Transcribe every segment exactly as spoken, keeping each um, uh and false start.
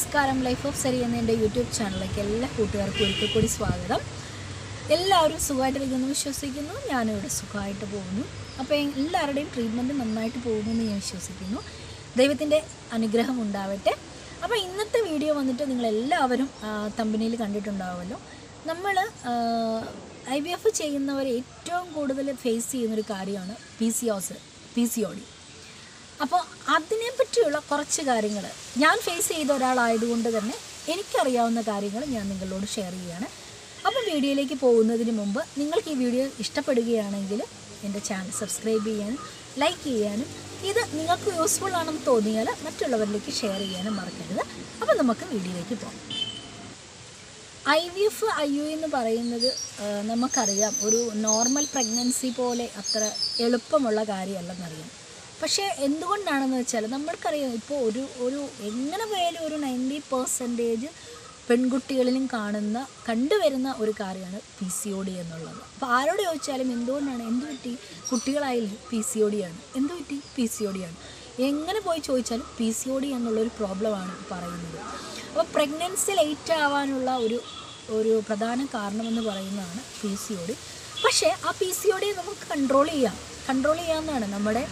നമസ്കാരം. Life of സരി എന്ന എൻ്റെ യൂട്യൂബ് ചാനലിലേക്ക് എല്ലാ കൂട്ടുകാർക്കും ഒരിക്കൽ കൂടി സ്വാഗതം. എല്ലാവരും സുഖമായിട്ടിരിക്കുന്നു വിശ്വസിക്കുന്നു. ഞാനിവിടെ സുഖമായിട്ട് പോകുന്നു. അപ്പോൾ എല്ലാവരുടെയും ട്രീറ്റ്മെൻറ്റ് നന്നായിട്ട് പോകുമെന്ന് ഞാൻ വിശ്വസിക്കുന്നു. ദൈവത്തിൻ്റെ അനുഗ്രഹം ഉണ്ടാവട്ടെ. അപ്പോൾ ഇന്നത്തെ വീഡിയോ വന്നിട്ട് നിങ്ങളെല്ലാവരും തമ്പനിയിൽ കണ്ടിട്ടുണ്ടാവുമല്ലോ. നമ്മൾ ഐ വി എഫ് ചെയ്യുന്നവർ ഏറ്റവും കൂടുതൽ ഫേസ് ചെയ്യുന്നൊരു കാര്യമാണ് P C O S P C O D. അപ്പോൾ അതിനെപ്പറ്റിയുള്ള കുറച്ച് കാര്യങ്ങൾ ഞാൻ ഫേസ് ചെയ്ത ഒരാളായതുകൊണ്ട് തന്നെ എനിക്കറിയാവുന്ന കാര്യങ്ങൾ ഞാൻ നിങ്ങളോട് ഷെയർ ചെയ്യുകയാണ്. അപ്പോൾ വീഡിയോയിലേക്ക് പോകുന്നതിന് മുമ്പ് നിങ്ങൾക്ക് ഈ വീഡിയോ ഇഷ്ടപ്പെടുകയാണെങ്കിൽ എൻ്റെ ചാനൽ സബ്സ്ക്രൈബ് ചെയ്യാനും ലൈക്ക് ചെയ്യാനും ഇത് നിങ്ങൾക്ക് യൂസ്ഫുൾ ആണെന്ന് തോന്നിയാൽ മറ്റുള്ളവരിലേക്ക് ഷെയർ ചെയ്യാനും മറക്കരുത്. അപ്പോൾ നമുക്ക് വീഡിയോയിലേക്ക് പോകാം. I V F I U എന്ന് പറയുന്നത് നമുക്കറിയാം ഒരു നോർമൽ പ്രഗ്നൻസി പോലെ അത്ര എളുപ്പമുള്ള കാര്യമല്ലെന്നറിയാം. പക്ഷേ എന്തുകൊണ്ടാണെന്ന് വെച്ചാൽ നമ്മൾക്കറിയാം ഇപ്പോൾ ഒരു ഒരു എങ്ങനെ പോയാലും ഒരു നയൻറ്റി പെർസെൻറ്റേജ് പെൺകുട്ടികളിലും കാണുന്ന കണ്ടുവരുന്ന ഒരു കാര്യമാണ് പി സി ഒ ഡി എന്നുള്ളത്. അപ്പോൾ ആരോട് ചോദിച്ചാലും എന്തുകൊണ്ടാണ്, എന്ത് പറ്റി, കുട്ടികളായാലും പി സി ഒ ഡി ആണ്, എന്ത് പറ്റി പി സി ഒ ഡി ആണ്, എങ്ങനെ പോയി ചോദിച്ചാലും പി സി ഒ ഡി എന്നുള്ളൊരു പ്രോബ്ലമാണ് പറയുന്നത്. അപ്പോൾ പ്രഗ്നൻസി ലേറ്റ് ആവാനുള്ള ഒരു ഒരു പ്രധാന കാരണമെന്ന് പറയുന്നതാണ് പി സി ഒ ഡി. പക്ഷേ ആ പി സി ഒ ഡി നമുക്ക് കൺട്രോൾ ചെയ്യാം കൺട്രോൾ ചെയ്യാവുന്നതാണ്. നമ്മുടെ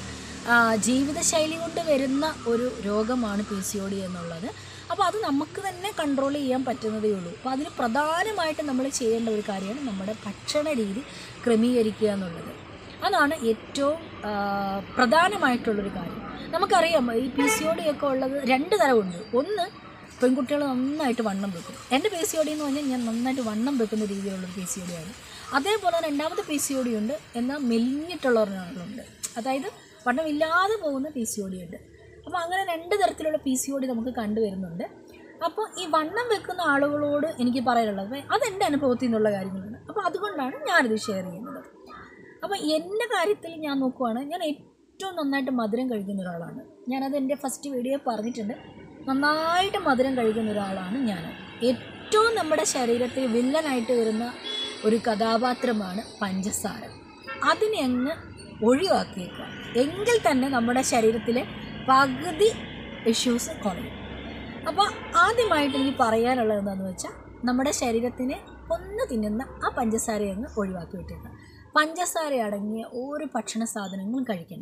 ജീവിതശൈലി കൊണ്ട് വരുന്ന ഒരു രോഗമാണ് പി സി ഒ ഡി എന്നുള്ളത്. അപ്പോൾ അത് നമുക്ക് തന്നെ കൺട്രോൾ ചെയ്യാൻ പറ്റുന്നതേ ഉള്ളൂ. അപ്പോൾ അതിന് പ്രധാനമായിട്ട് നമ്മൾ ചെയ്യേണ്ട ഒരു കാര്യമാണ് നമ്മുടെ ഭക്ഷണ രീതി ക്രമീകരിക്കുക എന്നുള്ളത്. അതാണ് ഏറ്റവും പ്രധാനമായിട്ടുള്ളൊരു കാര്യം. നമുക്കറിയാം ഈ പി സി ഒ ഡി ഒക്കെ ഉള്ളത് രണ്ട് തരമുണ്ട്. ഒന്ന്, പെൺകുട്ടികൾ നന്നായിട്ട് വണ്ണം വെക്കും. എൻ്റെ പി സി ഒ ഡി എന്ന് പറഞ്ഞാൽ ഞാൻ നന്നായിട്ട് വണ്ണം വെക്കുന്ന രീതിയിലുള്ളൊരു പി സി ഒ ഡി ആണ്. അതേപോലെ രണ്ടാമത്തെ പി സി ഒ ഡി ഉണ്ട്, എന്നാൽ മെലിഞ്ഞിട്ടുള്ളവരുണ്ട്, അതായത് വണ്ണമില്ലാതെ പോകുന്ന പി സി ഒ ഡി ഉണ്ട്. അപ്പോൾ അങ്ങനെ രണ്ട് തരത്തിലുള്ള പി സി ഒ ഡി നമുക്ക് കണ്ടുവരുന്നുണ്ട്. അപ്പോൾ ഈ വണ്ണം വെക്കുന്ന ആളുകളോട് എനിക്ക് പറയാനുള്ളത് അതെൻ്റെ അനുഭവത്തിൽ നിന്നുള്ള കാര്യങ്ങളാണ്. അപ്പോൾ അതുകൊണ്ടാണ് ഞാനിത് ഷെയർ ചെയ്യുന്നത്. അപ്പോൾ എൻ്റെ കാര്യത്തിൽ ഞാൻ നോക്കുവാണ്, ഞാൻ ഏറ്റവും നന്നായിട്ട് മധുരം കഴിക്കുന്ന ഒരാളാണ്. ഞാനത് എൻ്റെ ഫസ്റ്റ് വീഡിയോ പറഞ്ഞിട്ടുണ്ട്. നന്നായിട്ട് മധുരം കഴിക്കുന്ന ഒരാളാണ് ഞാൻ. ഏറ്റവും നമ്മുടെ ശരീരത്തിൽ വില്ലനായിട്ട് വരുന്ന ഒരു കഥാപാത്രമാണ് പഞ്ചസാര. അതിനെ അങ്ങ് ഒഴിവാക്കിയേക്കുക എങ്കിൽ തന്നെ നമ്മുടെ ശരീരത്തിലെ പകുതി ഇഷ്യൂസ് കുറയും. അപ്പോൾ ആദ്യമായിട്ട് എനിക്ക് പറയാനുള്ളത് എന്താണെന്ന് വെച്ചാൽ നമ്മുടെ ശരീരത്തിനെ ഒന്ന് തിന്നുന്ന ആ പഞ്ചസാരയെ അങ്ങ് ഒഴിവാക്കി വിട്ടേക്കുക. പഞ്ചസാര അടങ്ങിയ ഒരു ഭക്ഷണ സാധനങ്ങളും കഴിക്കേണ്ട.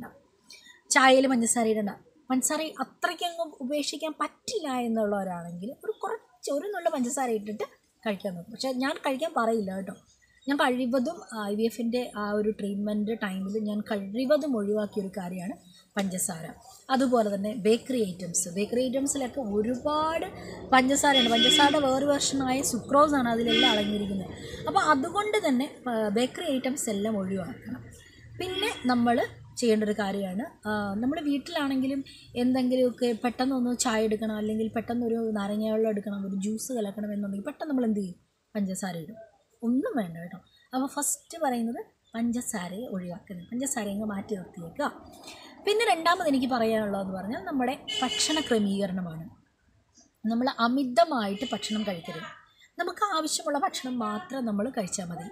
ചായയിൽ പഞ്ചസാര ഇടണ്ട. പഞ്ചസാര അത്രയ്ക്കങ്ങ് ഉപേക്ഷിക്കാൻ പറ്റില്ല എന്നുള്ളവരാണെങ്കിൽ ഒരു കുറച്ച് ഒരു നുള്ള പഞ്ചസാര ഇട്ടിട്ട് കഴിക്കാൻ നോക്കും. പക്ഷേ ഞാൻ കഴിക്കാൻ പറയില്ല കേട്ടോ. ഞാൻ കഴിവതും ഐ വി എഫിൻ്റെ ആ ഒരു ട്രീറ്റ്മെൻറ്റ് ടൈമിൽ ഞാൻ കഴിവതും ഒഴിവാക്കിയൊരു കാര്യമാണ് പഞ്ചസാര. അതുപോലെ തന്നെ ബേക്കറി ഐറ്റംസ് ബേക്കറി ഐറ്റംസിലൊക്കെ ഒരുപാട് പഞ്ചസാരയുണ്ട്. പഞ്ചസാരയുടെ വേറെ വെർഷനായ സുക്രോസാണ് അതിലെല്ലാം അടങ്ങിയിരിക്കുന്നത്. അപ്പോൾ അതുകൊണ്ട് തന്നെ ബേക്കറി ഐറ്റംസ് എല്ലാം ഒഴിവാക്കണം. പിന്നെ നമ്മൾ ചെയ്യേണ്ട ഒരു കാര്യമാണ്, നമ്മൾ വീട്ടിലാണെങ്കിലും എന്തെങ്കിലുമൊക്കെ പെട്ടെന്നൊന്ന് ചായ എടുക്കണം, അല്ലെങ്കിൽ പെട്ടെന്നൊരു നാരങ്ങ വെള്ളം എടുക്കണം, ഒരു ജ്യൂസ് കലക്കണം എന്നുണ്ടെങ്കിൽ പെട്ടെന്ന് നമ്മൾ എന്ത് ചെയ്യും, പഞ്ചസാര ഇടും. ഒന്നും വേണ്ട കേട്ടോ. അപ്പോൾ ഫസ്റ്റ് പറയുന്നത് പഞ്ചസാരയെ ഒഴിവാക്കുന്നത്, പഞ്ചസാര അങ്ങ് മാറ്റി നിർത്തിയേക്കുക. പിന്നെ രണ്ടാമത് എനിക്ക് പറയാനുള്ളതെന്ന് പറഞ്ഞാൽ നമ്മുടെ ഭക്ഷണ ക്രമീകരണമാണ്. നമ്മൾ അമിതമായിട്ട് ഭക്ഷണം കഴിക്കരുത്. നമുക്ക് ആവശ്യമുള്ള ഭക്ഷണം മാത്രം നമ്മൾ കഴിച്ചാൽ മതി.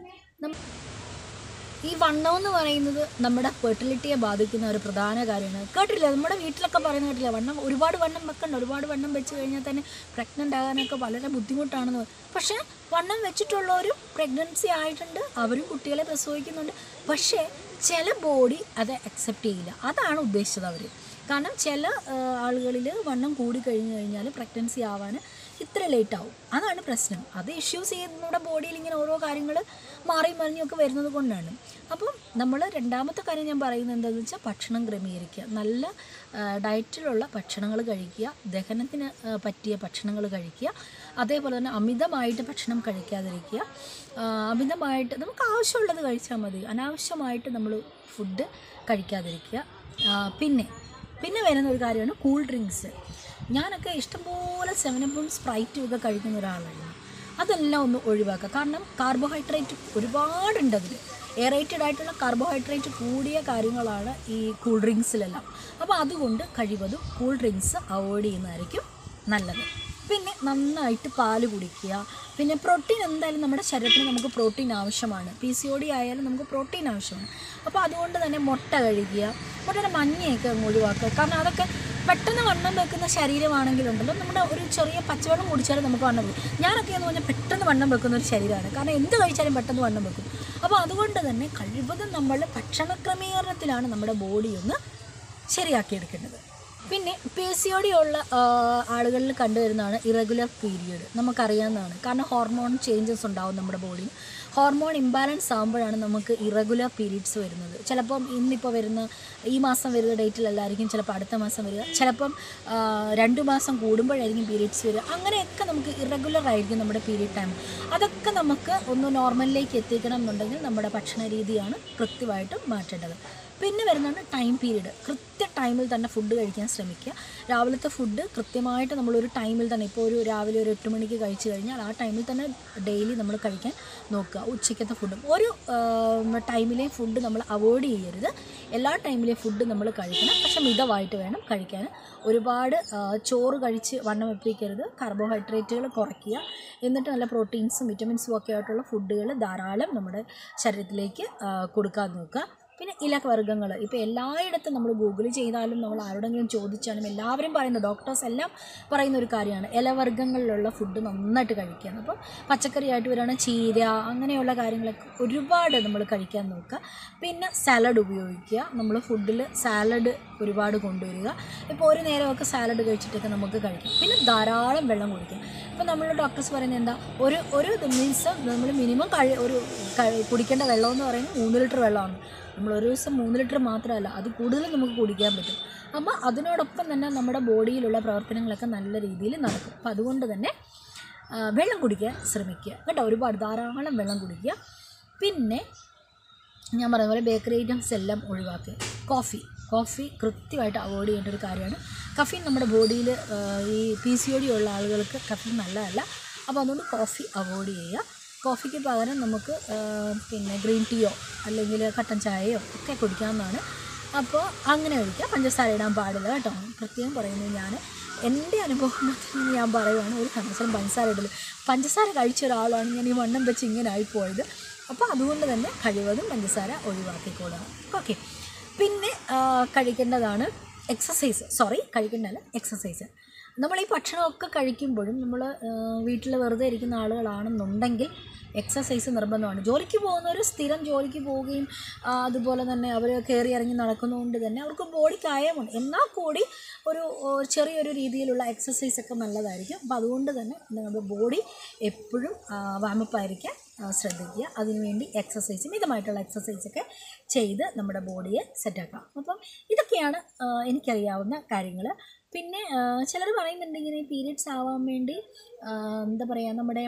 ഈ വണ്ണം എന്ന് പറയുന്നത് നമ്മുടെ ഫെർട്ടിലിറ്റിയെ ബാധിക്കുന്ന ഒരു പ്രധാന കാര്യമാണ്. കേട്ടില്ല, നമ്മുടെ വീട്ടിലൊക്കെ പറയുന്നത് കേട്ടില്ല, വണ്ണം ഒരുപാട് വണ്ണം വെക്കണ്ട, ഒരുപാട് വണ്ണം വെച്ച് കഴിഞ്ഞാൽ തന്നെ പ്രഗ്നൻ്റ് ആകാനൊക്കെ വളരെ ബുദ്ധിമുട്ടാണെന്ന്. പക്ഷേ വണ്ണം വെച്ചിട്ടുള്ളവരും പ്രഗ്നൻസി ആയിട്ടുണ്ട്, അവരും കുട്ടികളെ പ്രസവിക്കുന്നുണ്ട്. പക്ഷേ ചില ബോഡി അത് അക്സെപ്റ്റ് ചെയ്യില്ല. അതാണ് ഉദ്ദേശിച്ചത് അവർ. കാരണം ചില ആളുകളിൽ വണ്ണം കൂടി കഴിഞ്ഞ് കഴിഞ്ഞാൽ പ്രഗ്നൻസി ആവാൻ ഇത്ര ലേറ്റ് ആവും. അതാണ് പ്രശ്നം. അത് ഇഷ്യൂസ് ചെയ്യുന്നതിലൂടെ ബോഡിയിൽ ഇങ്ങനെ ഓരോ കാര്യങ്ങൾ മാറി മറിഞ്ഞൊക്കെ വരുന്നത് കൊണ്ടാണ്. അപ്പം നമ്മൾ രണ്ടാമത്തെ കാര്യം ഞാൻ പറയുന്നത് എന്താണെന്ന് വെച്ചാൽ ഭക്ഷണം ക്രമീകരിക്കുക. നല്ല ഡയറ്റിലുള്ള ഭക്ഷണങ്ങൾ കഴിക്കുക, ദഹനത്തിന് പറ്റിയ ഭക്ഷണങ്ങൾ കഴിക്കുക. അതേപോലെ തന്നെ അമിതമായിട്ട് ഭക്ഷണം കഴിക്കാതിരിക്കുക. അമിതമായിട്ട് നമുക്ക് ആവശ്യമുള്ളത് കഴിച്ചാൽ മതി, അനാവശ്യമായിട്ട് നമ്മൾ ഫുഡ് കഴിക്കാതിരിക്കുക. പിന്നെ പിന്നെ വരുന്ന ഒരു കാര്യമാണ് കൂൾ ഡ്രിങ്ക്സ്. ഞാനൊക്കെ ഇഷ്ടംപോലെ സെവനപ്പും സ്പ്രൈറ്റും ഒക്കെ കഴിക്കുന്ന ഒരാളായിരുന്നു. അതെല്ലാം ഒന്ന് ഒഴിവാക്കുക. കാരണം കാർബോഹൈഡ്രേറ്റ് ഒരുപാടുണ്ട് അതിൽ. എയറേറ്റഡ് ആയിട്ടുള്ള കാർബോഹൈഡ്രേറ്റ് കൂടിയ കാര്യങ്ങളാണ് ഈ കൂൾ ഡ്രിങ്ക്സിലെല്ലാം. അപ്പോൾ അതുകൊണ്ട് കഴിവതും കൂൾ ഡ്രിങ്ക്സ് അവോയ്ഡ് ചെയ്യുന്നതായിരിക്കും നല്ലത്. പിന്നെ നന്നായിട്ട് പാല് കുടിക്കുക. പിന്നെ പ്രോട്ടീൻ എന്തായാലും നമ്മുടെ ശരീരത്തിന് നമുക്ക് പ്രോട്ടീൻ ആവശ്യമാണ്. പി സി ഒ ഡി ആയാലും നമുക്ക് പ്രോട്ടീൻ ആവശ്യമാണ്. അപ്പോൾ അതുകൊണ്ട് തന്നെ മുട്ട കഴിക്കുക. മുട്ടയുടെ മഞ്ഞയൊക്കെ ഒഴിവാക്കുക. കാരണം അതൊക്കെ പെട്ടെന്ന് വണ്ണം വെക്കുന്ന ശരീരമാണെങ്കിലുണ്ടല്ലോ നമ്മുടെ ഒരു ചെറിയ പച്ചവെള്ളം കുടിച്ചാലും നമുക്ക് വണ്ണം വെക്കും. ഞാനൊക്കെ എന്ന് പറഞ്ഞാൽ പെട്ടെന്ന് വണ്ണം വെക്കുന്ന ഒരു ശരീരമാണ്. കാരണം എന്ത് കഴിച്ചാലും പെട്ടെന്ന് വണ്ണം വെക്കും. അപ്പോൾ അതുകൊണ്ട് തന്നെ കഴിവതും നമ്മൾ ഭക്ഷണ ക്രമീകരണത്തിലാണ് നമ്മുടെ ബോഡി ഒന്ന് ശരിയാക്കിയെടുക്കേണ്ടത്. പിന്നെ പി സി ഒ ഡി ഉള്ള ആളുകളിൽ കണ്ടുവരുന്നതാണ് ഇറഗുലർ പീരിയഡ്. നമുക്കറിയാവുന്നതാണ്. കാരണം ഹോർമോൺ ചേഞ്ചസ് ഉണ്ടാവും നമ്മുടെ ബോഡിയിൽ. ഹോർമോൺ ഇംബാലൻസ് ആകുമ്പോഴാണ് നമുക്ക് ഇറഗുലർ പീരീഡ്സ് വരുന്നത്. ചിലപ്പം ഇന്നിപ്പോൾ വരുന്ന ഈ മാസം വരുന്ന ഡേറ്റിലല്ലായിരിക്കും ചിലപ്പോൾ അടുത്ത മാസം വരിക, ചിലപ്പം രണ്ട് മാസം കൂടുമ്പോഴായിരിക്കും പീരീഡ്സ് വരിക. അങ്ങനെയൊക്കെ നമുക്ക് ഇറഗുലർ ആയിരിക്കും നമ്മുടെ പീരീഡ് ടൈം. അതൊക്കെ നമുക്ക് ഒന്ന് നോർമലിലേക്ക് എത്തിക്കണം എന്നുണ്ടെങ്കിൽ നമ്മുടെ ഭക്ഷണ രീതിയാണ് കൃത്യമായിട്ടും മാറ്റേണ്ടത്. പിന്നെ വരുന്നതാണ് ടൈം പീരീഡ്. കൃത്യ ടൈമിൽ തന്നെ ഫുഡ് കഴിക്കാൻ ശ്രമിക്കുക. രാവിലത്തെ ഫുഡ് കൃത്യമായിട്ട് നമ്മളൊരു ടൈമിൽ തന്നെ, ഇപ്പോൾ ഒരു രാവിലെ ഒരു എട്ട് മണിക്ക് കഴിച്ചു കഴിഞ്ഞാൽ ആ ടൈമിൽ തന്നെ ഡെയിലി നമ്മൾ കഴിക്കാൻ നോക്കുക. ഉച്ചയ്ക്കത്തെ ഫുഡും ഒരു ടൈമിലെ ഫുഡ് നമ്മൾ അവോയ്ഡ് ചെയ്യരുത്. എല്ലാ ടൈമിലെ ഫുഡ് നമ്മൾ കഴിക്കണം, പക്ഷെ മിതമായിട്ട് വേണം കഴിക്കാൻ. ഒരുപാട് ചോറ് കഴിച്ച് വണ്ണം വെപ്പിക്കരുത്. കാർബോഹൈഡ്രേറ്റുകൾ കുറയ്ക്കുക. എന്നിട്ട് നല്ല പ്രോട്ടീൻസും വിറ്റമിൻസും ഒക്കെ ആയിട്ടുള്ള ഫുഡുകൾ ധാരാളം നമ്മുടെ ശരീരത്തിലേക്ക് കൊടുക്കാൻ നോക്കുക. പിന്നെ ഇലവർഗ്ഗങ്ങൾ ഇപ്പോൾ എല്ലായിടത്തും നമ്മൾ ഗൂഗിൾ ചെയ്താലും നമ്മൾ ആരോടെങ്കിലും ചോദിച്ചാലും എല്ലാവരും പറയുന്ന, ഡോക്ടേഴ്സ് എല്ലാം പറയുന്ന ഒരു കാര്യമാണ് ഇലവർഗ്ഗങ്ങളിലുള്ള ഫുഡ് നന്നായിട്ട് കഴിക്കുക. അപ്പോൾ പച്ചക്കറി ആയിട്ട് വരികയാണെങ്കിൽ ചീര അങ്ങനെയുള്ള കാര്യങ്ങളൊക്കെ ഒരുപാട് നമ്മൾ കഴിക്കാൻ നോക്കുക. പിന്നെ സാലഡ് ഉപയോഗിക്കുക. നമ്മൾ ഫുഡിൽ സാലഡ് ഒരുപാട് കൊണ്ടുവരിക. ഇപ്പോൾ ഒരു നേരമൊക്കെ സാലഡ് കഴിച്ചിട്ടൊക്കെ നമുക്ക് കഴിക്കാം. പിന്നെ ധാരാളം വെള്ളം കുടിക്കുക. ഇപ്പോൾ നമ്മൾ ഡോക്ടേഴ്സ് പറയുന്നത് എന്താ, ഒരു ഒരു മീൻസ് നമ്മൾ മിനിമം കഴി ഒരു കുടിക്കേണ്ട വെള്ളം എന്ന് പറയുന്നത് മൂന്ന് ലിറ്റർ വെള്ളമാണ്. നമ്മൾ ഒരു ദിവസം മൂന്ന് ലിറ്റർ മാത്രമല്ല, അത് കൂടുതൽ നമുക്ക് കുടിക്കാൻ പറ്റും. അപ്പോൾ അതിനോടൊപ്പം തന്നെ നമ്മുടെ ബോഡിയിലുള്ള പ്രവർത്തനങ്ങളൊക്കെ നല്ല രീതിയിൽ നടക്കും. അപ്പോൾ അതുകൊണ്ട് തന്നെ വെള്ളം കുടിക്കാൻ ശ്രമിക്കുക കേട്ടോ. ഒരുപാട് ധാരാളം വെള്ളം കുടിക്കുക. പിന്നെ ഞാൻ പറയുന്ന പോലെ ബേക്കറി ഐറ്റംസ് എല്ലാം ഒഴിവാക്കുക. കോഫി കോഫി കൃത്യമായിട്ട് അവോയ്ഡ് ചെയ്യേണ്ട ഒരു കാര്യമാണ്. കഫീൻ നമ്മുടെ ബോഡിയിൽ ഈ പി സി ഒ ഡി ഉള്ള ആളുകൾക്ക് കഫീൻ നല്ലതല്ല. അപ്പോൾ അതുകൊണ്ട് കോഫി അവോയ്ഡ് ചെയ്യുക. കോഫിക്ക് പകരം നമുക്ക് പിന്നെ ഗ്രീൻ ടീയോ അല്ലെങ്കിൽ കട്ടൻ ചായയോ ഒക്കെ കുടിക്കാവുന്നതാണ്. അപ്പോൾ അങ്ങനെ കഴിക്കുക. പഞ്ചസാര ഇടാൻ പാടില്ല കേട്ടോ. പ്രത്യേകം പറയുന്നത് ഞാൻ എൻ്റെ അനുഭവത്തിൽ ഞാൻ പറയുകയാണ്, ഒരു കാരണവശാലും പഞ്ചസാര ഇടല്. പഞ്ചസാര കഴിച്ച ഒരാളാണ് ഞാൻ ഈ വണ്ണം വെച്ച് ഇങ്ങനെ ആയിപ്പോയത്. അപ്പോൾ അതുകൊണ്ട് തന്നെ കഴിവതും പഞ്ചസാര ഒഴിവാക്കിക്കൊള്ളുക. ഓക്കെ. പിന്നെ കഴിക്കേണ്ടതാണ് എക്സസൈസ്. സോറി കഴിക്കേണ്ടതല്ല എക്സസൈസ്. നമ്മൾ ഈ ഭക്ഷണമൊക്കെ കഴിക്കുമ്പോഴും നമ്മൾ വീട്ടിൽ വെറുതെ ഇരിക്കുന്ന ആളുകളാണെന്നുണ്ടെങ്കിൽ എക്സസൈസ് നിർബന്ധമാണ്. ജോലിക്ക് പോകുന്നവർ സ്ഥിരം ജോലിക്ക് പോവുകയും അതുപോലെ തന്നെ അവർ കയറി ഇറങ്ങി നടക്കുന്നതുകൊണ്ട് തന്നെ അവർക്ക് ബോഡിക്ക് ആയമുണ്ട്. എന്നാൽ കൂടി ഒരു ചെറിയൊരു രീതിയിലുള്ള എക്സസൈസൊക്കെ നല്ലതായിരിക്കും. അപ്പോൾ അതുകൊണ്ട് തന്നെ നമ്മുടെ ബോഡി എപ്പോഴും വാമപ്പായിരിക്കാൻ ശ്രദ്ധിക്കുക. അതിനുവേണ്ടി എക്സസൈസ്, മിതമായിട്ടുള്ള എക്സസൈസൊക്കെ ചെയ്ത് നമ്മുടെ ബോഡിയെ സെറ്റാക്കാം. അപ്പം ഇതൊക്കെയാണ് എനിക്കറിയാവുന്ന കാര്യങ്ങൾ. പിന്നെ ചിലർ പറയുന്നുണ്ട് ഇങ്ങനെ പീരിയഡ്സ് ആവാൻ വേണ്ടി എന്താ പറയുക, നമ്മുടെ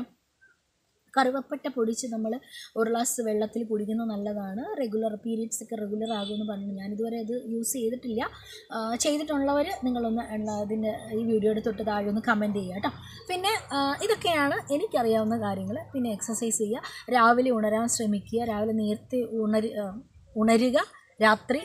കറുവപ്പട്ട പൊടിച്ച് നമ്മൾ ഒരു ഗ്ലാസ് വെള്ളത്തിൽ കുടിക്കുന്നത് നല്ലതാണ്. റെഗുലർ പീരിയഡ്സ് ഒക്കെ റെഗുലർ ആകുമെന്ന് പറഞ്ഞു. ഞാനിതുവരെ അത് യൂസ് ചെയ്തിട്ടില്ല. ചെയ്തിട്ടുള്ളവർ നിങ്ങളൊന്ന് അതിൻ്റെ ഈ വീഡിയോയുടെ തൊട്ട് താഴെ ഒന്ന് കമൻറ്റ് ചെയ്യുക കേട്ടോ. പിന്നെ ഇതൊക്കെയാണ് എനിക്കറിയാവുന്ന കാര്യങ്ങൾ. പിന്നെ എക്സസൈസ് ചെയ്യുക, രാവിലെ ഉണരാൻ ശ്രമിക്കുക, രാവിലെ നേരത്തെ ഉണരു ഉണരുക രാത്രി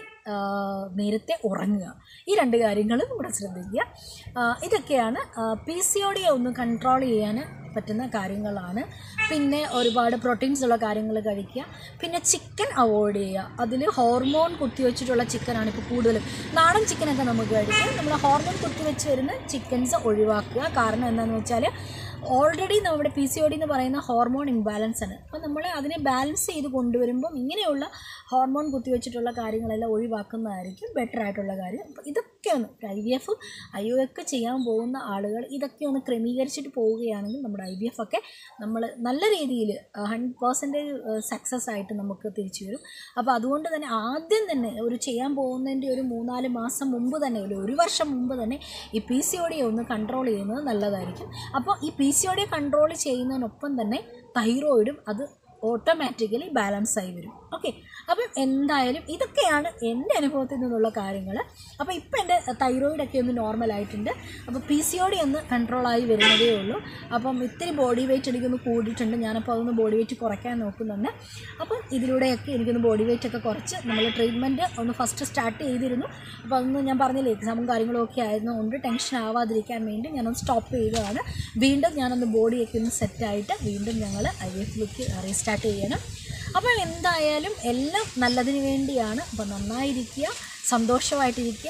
നേരത്തെ ഉറങ്ങുക. ഈ രണ്ട് കാര്യങ്ങളും കൂടെ ശ്രദ്ധിക്കുക. ഇതൊക്കെയാണ് പി സി ഒ ഡിയെ ഒന്ന് കൺട്രോൾ ചെയ്യാൻ പറ്റുന്ന കാര്യങ്ങളാണ്. പിന്നെ ഒരുപാട് പ്രോട്ടീൻസ് ഉള്ള കാര്യങ്ങൾ കഴിക്കുക. പിന്നെ ചിക്കൻ അവോയ്ഡ് ചെയ്യുക. അതിൽ ഹോർമോൺ കുത്തിവെച്ചിട്ടുള്ള ചിക്കനാണ് ഇപ്പോൾ കൂടുതലും. നാടൻ ചിക്കനൊക്കെ നമുക്ക് കഴിക്കാം. നമ്മൾ ഹോർമോൺ കുത്തിവെച്ച് വരുന്ന ചിക്കൻസ് ഒഴിവാക്കുക. കാരണം എന്താണെന്ന് വെച്ചാൽ ഓൾറെഡി നമ്മുടെ പി സി ഒ ഡി എന്ന് പറയുന്ന ഹോർമോൺ ഇംബാലൻസ് ആണ്. അപ്പോൾ നമ്മൾ അതിനെ ബാലൻസ് ചെയ്ത് കൊണ്ടുവരുമ്പം ഇങ്ങനെയുള്ള ഹോർമോൺ കുത്തിവെച്ചിട്ടുള്ള കാര്യങ്ങളെല്ലാം ഒഴിവാക്കുന്നതായിരിക്കും ബെറ്റർ ആയിട്ടുള്ള കാര്യം. അപ്പോൾ ഇതൊക്കെ ഒന്ന് ഐ വി എഫും ഐ ഒ ഒക്കെ ചെയ്യാൻ പോകുന്ന ആളുകൾ ഇതൊക്കെ ഒന്ന് ക്രമീകരിച്ചിട്ട് പോവുകയാണെങ്കിൽ നമ്മുടെ ഐ വി എഫ് ഒക്കെ നമ്മൾ നല്ല രീതിയിൽ ഹൺഡ്രഡ് പെർസെൻറ്റേജ് സക്സസ് ആയിട്ട് നമുക്ക് തിരിച്ചു വരും. അപ്പോൾ അതുകൊണ്ട് തന്നെ ആദ്യം തന്നെ ഒരു ചെയ്യാൻ പോകുന്നതിൻ്റെ ഒരു മൂന്നാല് മാസം മുമ്പ് തന്നെ, ഒരു ഒരു വർഷം മുമ്പ് തന്നെ ഈ പി സി ഒ ഡിയെ ഒന്ന് കൺട്രോൾ ചെയ്യുന്നത് നല്ലതായിരിക്കും. അപ്പോൾ ഈ പി സി ഒ ഡിയെ കൺട്രോൾ ചെയ്യുന്നതിനൊപ്പം തന്നെ തൈറോയിഡും അത് ഓട്ടോമാറ്റിക്കലി ബാലൻസ് ആയി വരും. ഓക്കെ. അപ്പം എന്തായാലും ഇതൊക്കെയാണ് എൻ്റെ അനുഭവത്തിൽ നിന്നുള്ള കാര്യങ്ങൾ. അപ്പോൾ ഇപ്പം എൻ്റെ തൈറോയിഡൊക്കെ ഒന്ന് നോർമലായിട്ടുണ്ട്. അപ്പോൾ പി സി ഒ ഡി ഒന്ന് കൺട്രോളായി വരുന്നതേ ഉള്ളൂ. അപ്പം ഇത്തിരി ബോഡി വെയിറ്റ് എനിക്കൊന്ന് കൂടിയിട്ടുണ്ട്. ഞാനപ്പോൾ അതൊന്ന് ബോഡി വെയിറ്റ് കുറയ്ക്കാൻ നോക്കുന്നുണ്ട്. അപ്പം ഇതിലൂടെയൊക്കെ എനിക്കൊന്ന് ബോഡി വെയിറ്റ് ഒക്കെ കുറച്ച് നമ്മൾ ട്രീറ്റ്മെൻറ്റ് ഒന്ന് ഫസ്റ്റ് സ്റ്റാർട്ട് ചെയ്തിരുന്നു. അപ്പോൾ അതൊന്ന് ഞാൻ പറഞ്ഞില്ലേ എക്സാമും കാര്യങ്ങളും ഒക്കെ ആയിരുന്നുകൊണ്ട് ടെൻഷൻ ആവാതിരിക്കാൻ വേണ്ടി ഞാനൊന്ന് സ്റ്റോപ്പ് ചെയ്തതാണ്. വീണ്ടും ഞാനൊന്ന് ബോഡിയൊക്കെ ഒന്ന് സെറ്റായിട്ട് വീണ്ടും ഞങ്ങൾ ഐ വി എഫിലേക്ക് റീസ്റ്റാർട്ട് ചെയ്യണം. അപ്പോൾ എന്തായാലും എല്ലാം നല്ലതിന് വേണ്ടിയാണ്. അപ്പോൾ നന്നായിരിക്കുക, സന്തോഷമായിട്ടിരിക്കുക.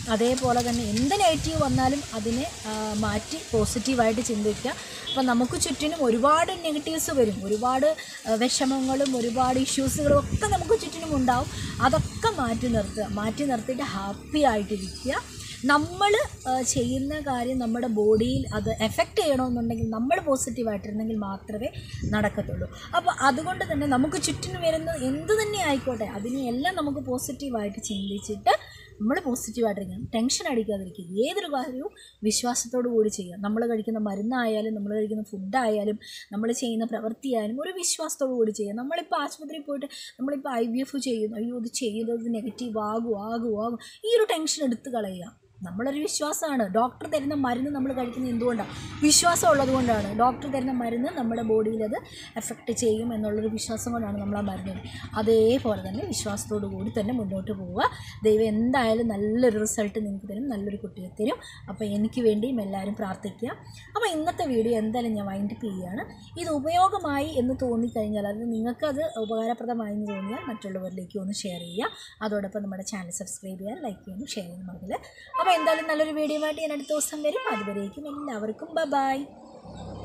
അതേപോലെ തന്നെ എന്ത് നെഗറ്റീവ് വന്നാലും അതിനെ മാറ്റി പോസിറ്റീവായിട്ട് ചിന്തിക്കുക. അപ്പോൾ നമുക്ക് ചുറ്റിനും ഒരുപാട് നെഗറ്റീവ്സ് വരും, ഒരുപാട് വിഷമങ്ങളും ഒരുപാട് ഇഷ്യൂസുകളും ഒക്കെ നമുക്ക് ചുറ്റിനും ഉണ്ടാവും. അതൊക്കെ മാറ്റി നിർത്തുക, മാറ്റി നിർത്തിയിട്ട് ഹാപ്പി ആയിട്ടിരിക്കുക. നമ്മൾ ചെയ്യുന്ന കാര്യം നമ്മുടെ ബോഡിയിൽ അത് എഫക്റ്റ് ചെയ്യണമെന്നുണ്ടെങ്കിൽ നമ്മൾ പോസിറ്റീവായിട്ടിരുന്നെങ്കിൽ മാത്രമേ നടക്കത്തുള്ളൂ. അപ്പോൾ അതുകൊണ്ട് തന്നെ നമുക്ക് ചുറ്റിനും വരുന്ന എന്ത് തന്നെ ആയിക്കോട്ടെ അതിനെ എല്ലാം നമുക്ക് പോസിറ്റീവായിട്ട് ചിന്തിച്ചിട്ട് നമ്മൾ പോസിറ്റീവായിട്ടിരിക്കണം. ടെൻഷൻ അടിക്കാതിരിക്കുക. ഏതൊരു കാര്യവും വിശ്വാസത്തോടു കൂടി ചെയ്യുക. നമ്മൾ കഴിക്കുന്ന മരുന്നായാലും നമ്മൾ കഴിക്കുന്ന ഫുഡായാലും നമ്മൾ ചെയ്യുന്ന പ്രവൃത്തിയായാലും ഒരു വിശ്വാസത്തോടു കൂടി ചെയ്യുക. നമ്മളിപ്പോൾ ആശുപത്രിയിൽ പോയിട്ട് നമ്മളിപ്പോൾ ഐ വി എഫ് ചെയ്യുന്നു, അയ്യോ ഇത് ചെയ്തത് നെഗറ്റീവ് ആകും ആകും ആകും ഈ ഒരു ടെൻഷൻ എടുത്ത് കളയുക. നമ്മളൊരു വിശ്വാസമാണ്. ഡോക്ടർ തരുന്ന മരുന്ന് നമ്മൾ കഴിക്കുന്നത് എന്തുകൊണ്ടാണ്? വിശ്വാസം ഉള്ളത് കൊണ്ടാണ്. ഡോക്ടർ തരുന്ന മരുന്ന് നമ്മുടെ ബോഡിയിൽ അത് എഫക്റ്റ് ചെയ്യും എന്നുള്ളൊരു വിശ്വാസം കൊണ്ടാണ് നമ്മൾ ആ മരുന്ന്. അതേപോലെ തന്നെ വിശ്വാസത്തോടു കൂടി തന്നെ മുന്നോട്ട് പോവുക. ദൈവം എന്തായാലും നല്ലൊരു റിസൾട്ട് നിങ്ങൾക്ക് തരും, നല്ലൊരു കുട്ടിയെ തരും. അപ്പോൾ എനിക്ക് വേണ്ടിയും എല്ലാവരും പ്രാർത്ഥിക്കുക. അപ്പോൾ ഇന്നത്തെ വീഡിയോ എന്തായാലും ഞാൻ വൈൻഡപ്പ് ചെയ്യുകയാണ്. ഇത് ഉപയോഗമായി എന്ന് തോന്നിക്കഴിഞ്ഞാൽ, അത് നിങ്ങൾക്കത് ഉപകാരപ്രദമായി എന്ന് തോന്നിയാൽ മറ്റുള്ളവരിലേക്ക് ഒന്ന് ഷെയർ ചെയ്യുക. അതോടൊപ്പം നമ്മുടെ ചാനൽ സബ്സ്ക്രൈബ് ചെയ്യാൻ, ലൈക്ക് ചെയ്യാനും ഷെയർ ചെയ്യാനും മറക്കില്ല. അപ്പോൾ എന്തായാലും നല്ലൊരു വീഡിയോ ആയിട്ട് ഞാൻ അടുത്ത ദിവസം വരും. അതുവരേക്കും എല്ലാവർക്കും ബൈ ബൈ.